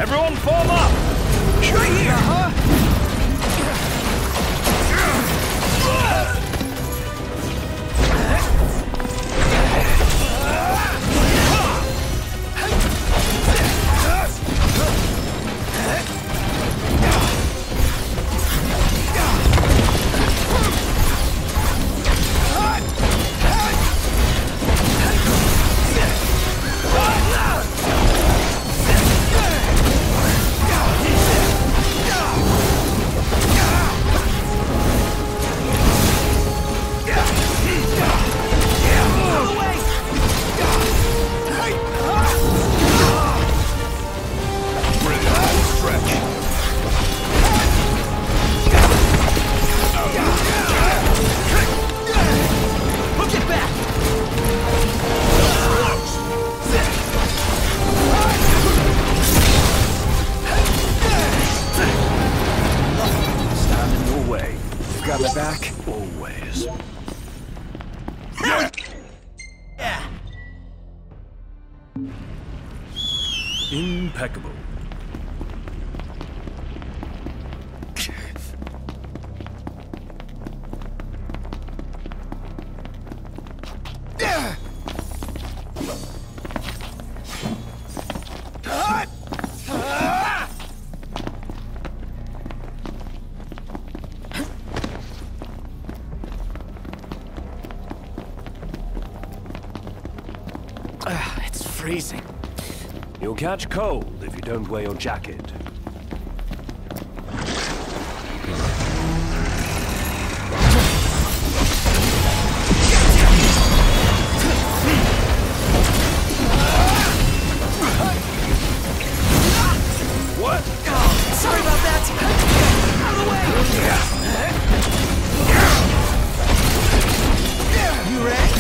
Everyone form up! Right here! Got my back, always. Yeah. Impeccable. It's freezing. You'll catch cold if you don't wear your jacket. What? Oh, sorry about that. Out of the way. You ready?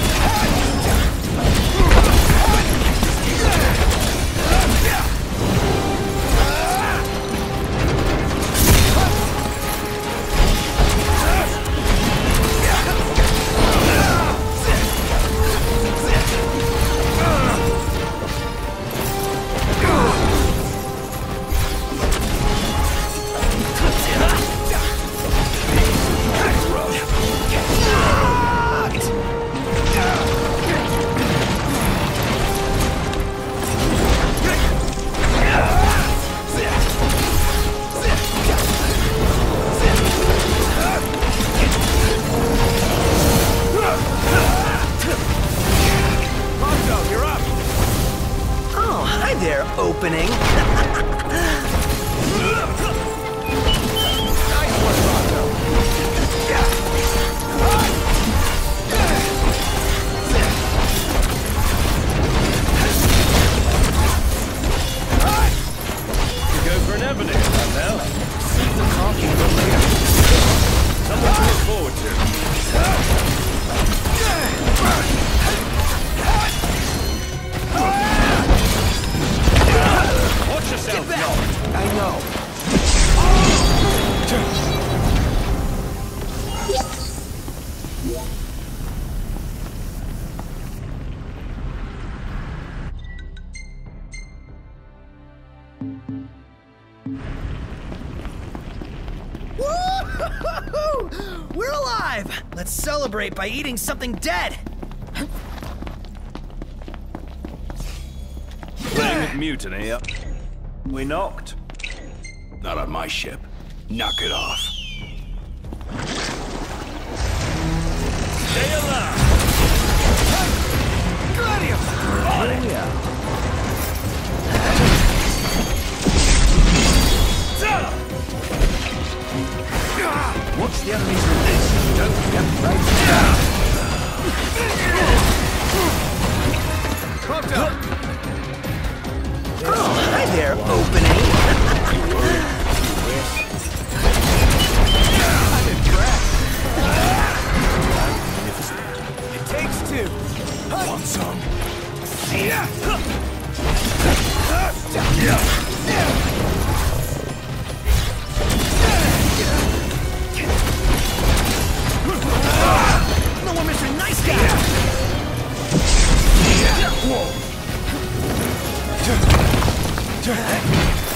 There, opening. Nice one, Rocco. You go for an ebony, now. Save the coffee for later. Something to look forward to. Watch yourself, no. I know. Woo-hoo-hoo-hoo! We're alive! Let's celebrate by eating something dead! Playing with mutiny, up. We knocked. Not on my ship. Knock it off. Stay alive! Gladius! On it! Watch the enemies with this. Don't get right down. Pumped up! Oh, hi there, opening! I'm impressed. It takes two. Want some? No one Mr. Nice Guy! Whoa.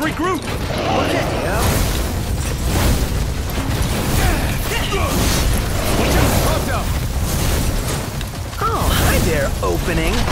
regroup! Okay, yep. Oh, hi there, opening.